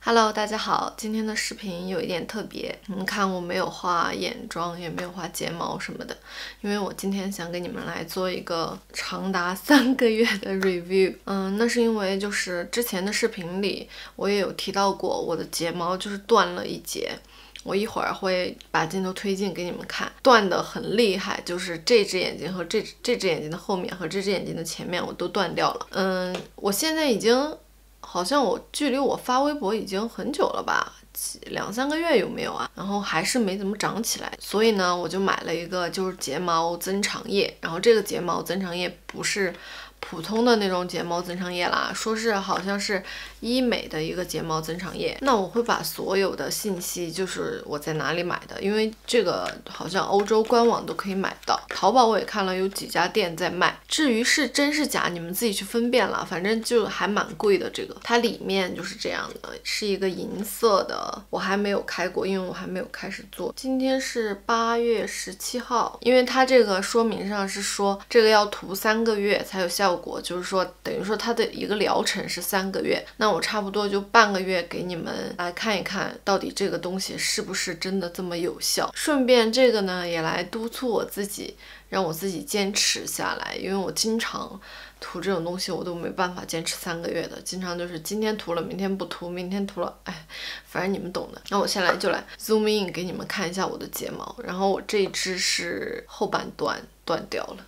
Hello，大家好，今天的视频有一点特别，你们看我没有画眼妆，也没有画睫毛什么的，因为我今天想给你们来做一个长达3个月的 review。那是因为就是之前的视频里我也有提到过，我的睫毛就是断了一截。我一会儿会把镜头推进给你们看，断得很厉害，就是这只眼睛和这只眼睛的后面和这只眼睛的前面我都断掉了。我现在已经好像距离我发微博已经很久了吧，2、3个月有没有啊？然后还是没怎么长起来，所以呢，我就买了一个就是睫毛增长液，然后这个睫毛增长液不是普通的那种睫毛增长液啦，说是好像是医美的一个睫毛增长液。那我会把所有的信息，就是我在哪里买的，因为这个好像欧洲官网都可以买到，淘宝我也看了有几家店在卖。至于是真是假，你们自己去分辨了，反正就还蛮贵的。这个它里面就是这样的，是一个银色的，我还没有开过，因为我还没有开始做。今天是8月17号，因为它这个说明上是说这个要涂3个月才有效果，就是说等于说它的一个疗程是3个月，那我差不多就半个月给你们来看一看，到底这个东西是不是真的这么有效。顺便这个呢也来督促我自己，让我自己坚持下来，因为我经常涂这种东西我都没办法坚持3个月的，经常就是今天涂了明天不涂，明天涂了，反正你们懂的。那我先来就来 zoom in 给你们看一下我的睫毛，然后我这一支是后半段断掉了，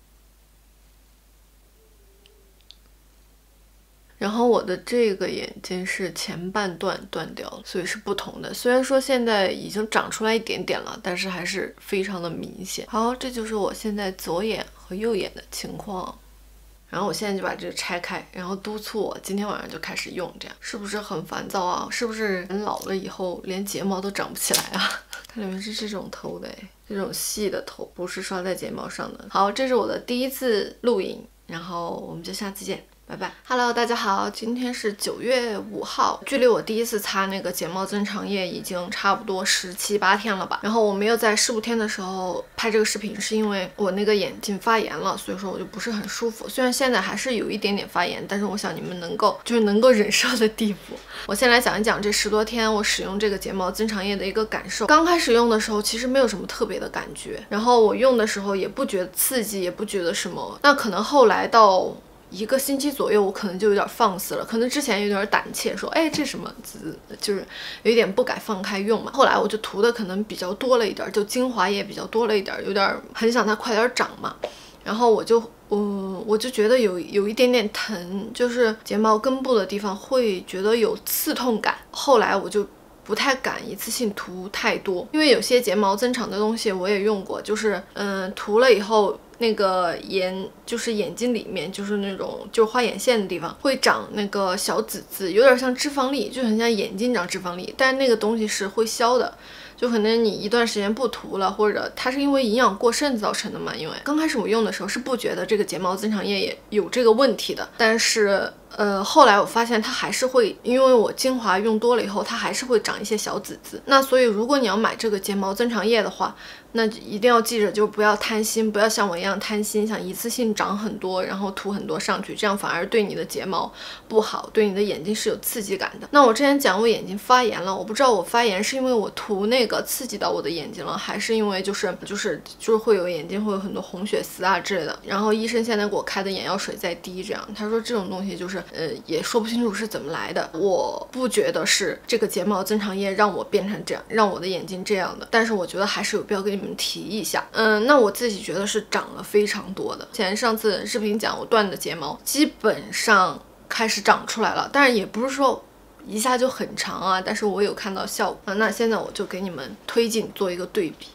然后我的这个眼睛是前半段断掉了，所以是不同的。虽然说现在已经长出来一点点了，但是还是非常的明显。好，这就是我现在左眼和右眼的情况。然后我现在就把这个拆开，然后督促我今天晚上就开始用，这样是不是很烦躁啊？是不是人老了以后连睫毛都长不起来啊？它里面是这种头的，这种细的头，不是刷在睫毛上的。好，这是我的第一次录影，然后我们就下次见。拜拜 ，Hello， 大家好，今天是9月5号，距离我第一次擦那个睫毛增长液已经差不多17、18天了吧。然后我没有在15天的时候拍这个视频，是因为我那个眼睛发炎了，所以说我就不是很舒服。虽然现在还是有一点点发炎，但是我想你们能够忍受的地步。我先来讲一讲这10多天我使用这个睫毛增长液的一个感受。刚开始用的时候其实没有什么特别的感觉，然后我用的时候也不觉得刺激，也不觉得什么。那可能后来到1个星期左右，我可能就有点放肆了，可能之前有点胆怯，说这什么就是有一点不敢放开用嘛。后来我就涂的可能比较多了一点，就精华液比较多了一点，有点很想它快点长嘛。然后我就觉得有一点点疼，就是睫毛根部的地方会觉得有刺痛感。后来我就不太敢一次性涂太多，因为有些睫毛增长的东西我也用过，就是涂了以后那个就是眼睛里面就是那种就是画眼线的地方会长那个小籽籽，有点像脂肪粒，就很像眼睛长脂肪粒，但是那个东西是会消的。就可能你一段时间不涂了，或者它是因为营养过剩造成的嘛。因为刚开始我用的时候是不觉得这个睫毛增长液也有这个问题的，但是后来我发现它还是会，因为我精华用多了以后，它还是会长一些小籽籽。那所以如果你要买这个睫毛增长液的话，那一定要记着，就不要贪心，不要像我一样贪心，想一次性长很多，然后涂很多上去，这样反而对你的睫毛不好，对你的眼睛是有刺激感的。那我之前讲我眼睛发炎了，我不知道我发炎是因为我涂那个刺激到我的眼睛了，还是因为就是会有眼睛会有很多红血丝啊之类的。然后医生现在给我开的眼药水在滴，这样他说这种东西就是也说不清楚是怎么来的。我不觉得是这个睫毛增长液让我变成这样，让我的眼睛这样的，但是我觉得还是有必要给你们提一下。那我自己觉得是长了非常多的。上次视频讲我断的睫毛基本上开始长出来了，但是也不是说一下就很长啊，但是我有看到效果。那现在我就给你们推进做一个对比。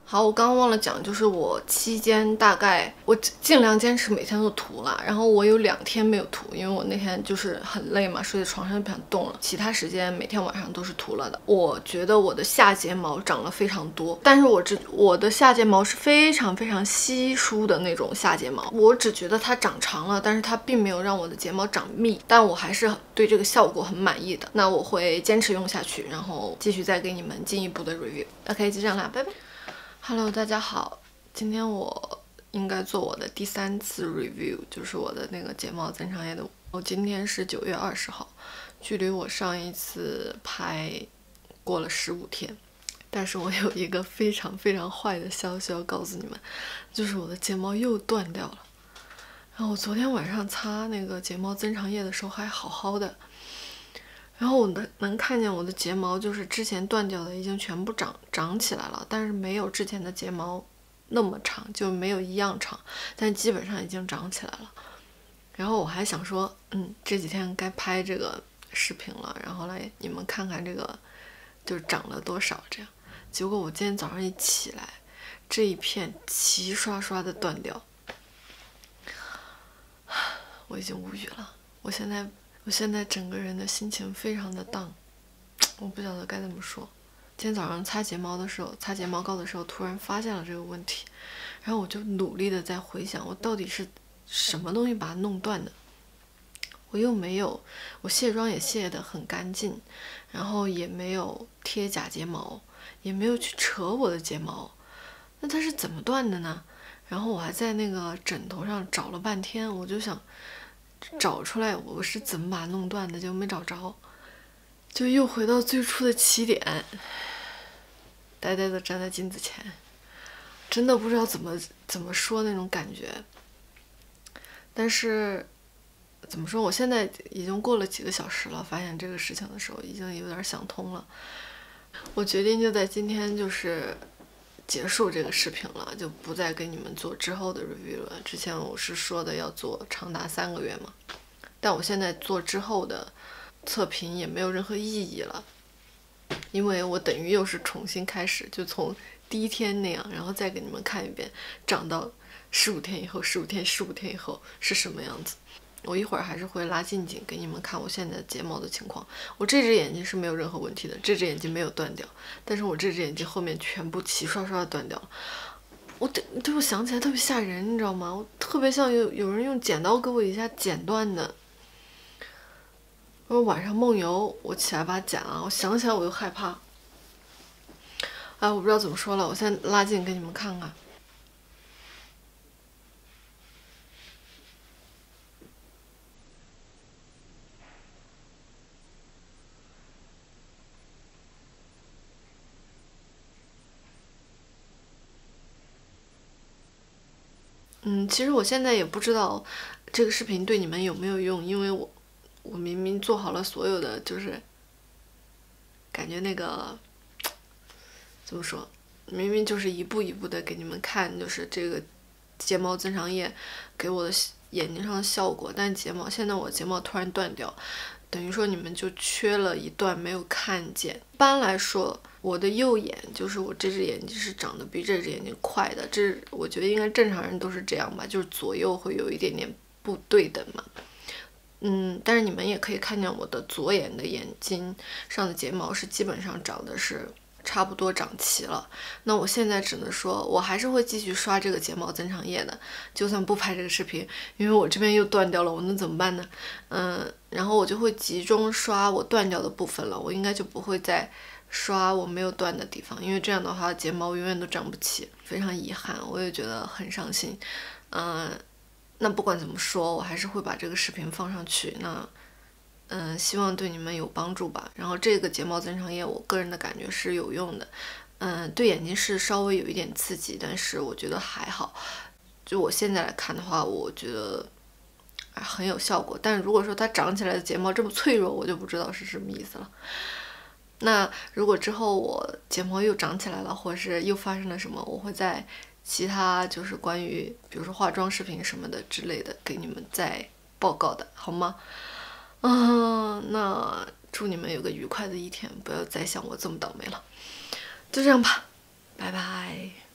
好，我刚刚忘了讲，就是我期间大概我尽量坚持每天都涂了，然后我有2天没有涂，因为我那天就是很累嘛，睡在床上就不想动了，其他时间每天晚上都是涂了的。我觉得我的下睫毛长了非常多，但是我的下睫毛是非常非常稀疏的那种下睫毛，我只觉得它长长了，但是它并没有让我的睫毛长密，但我还是对这个效果很满意的。那我会坚持用下去，然后继续再给你们进一步的 review。OK， 就这样啦，拜拜。Hello， 大家好，今天我应该做我的第3次 review， 就是我的那个睫毛增长液的。我今天是9月20号，距离我上一次拍过了15天，但是我有一个非常非常坏的消息要告诉你们，就是我的睫毛又断掉了。然后我昨天晚上擦那个睫毛增长液的时候还好好的，然后我能看见我的睫毛就是之前断掉的已经全部长起来了，但是没有之前的睫毛那么长，就没有一样长，但基本上已经长起来了。然后我还想说，这几天该拍这个视频了，然后来你们看看这个就是长了多少这样。结果我今天早上一起来，这一片齐刷刷的断掉，我已经无语了。我现在整个人的心情非常的down，我不晓得该怎么说。今天早上擦睫毛膏的时候，突然发现了这个问题，然后我就努力的在回想，我到底是什么东西把它弄断的。我卸妆也卸得很干净，然后也没有贴假睫毛，也没有去扯我的睫毛，那它是怎么断的呢？然后我还在那个枕头上找了半天，我就想找出来我是怎么把它弄断的，结果没找着，就又回到最初的起点，呆呆的站在镜子前，真的不知道怎么说那种感觉。但是怎么说，我现在已经过了几个小时了，发现这个事情的时候已经有点想通了。我决定就在今天就是结束这个视频了，就不再给你们做之后的 review 了。之前我是说的要做长达3个月嘛，但我现在做之后的测评也没有任何意义了，因为我等于又是重新开始，就从第1天那样，然后再给你们看一遍长到15天以后，15天以后是什么样子。我一会儿还是会拉近景给你们看我现在睫毛的情况。我这只眼睛是没有任何问题的，这只眼睛没有断掉，但是我这只眼睛后面全部齐刷刷的断掉了。对我想起来特别吓人，你知道吗？我特别像有人用剪刀给我一下剪断的。我晚上梦游，我起来把它剪了，我想起来我又害怕。哎，我不知道怎么说了，我现在拉近给你们看看。其实我现在也不知道这个视频对你们有没有用，因为我明明做好了所有的，就是感觉那个怎么说，明明就是一步一步的给你们看，就是这个睫毛增长液给我的眼睛上的效果，但现在我睫毛突然断掉，等于说你们就缺了一段没有看见。一般来说，我的右眼就是我这只眼睛是长得比这只眼睛快的，我觉得应该正常人都是这样吧，就是左右会有一点点不对等嘛。但是你们也可以看见我的左眼的眼睛上的睫毛是基本上长的是差不多长齐了。那我现在只能说，我还是会继续刷这个睫毛增长液的，就算不拍这个视频，因为我这边又断掉了，我能怎么办呢？然后我就会集中刷我断掉的部分了，我应该就不会再刷我没有断的地方，因为这样的话睫毛永远都长不齐，非常遗憾，我也觉得很伤心。那不管怎么说，我还是会把这个视频放上去。那希望对你们有帮助吧。然后这个睫毛增长液，我个人的感觉是有用的。对眼睛是稍微有一点刺激，但是我觉得还好。就我现在来看的话，我觉得很有效果。但如果说它长起来的睫毛这么脆弱，我就不知道是什么意思了。那如果之后我睫毛又长起来了，或者是又发生了什么，我会在其他就是关于比如说化妆视频什么的之类的给你们再报告的，好吗？那祝你们有个愉快的一天，不要再像我这么倒霉了。就这样吧，拜拜。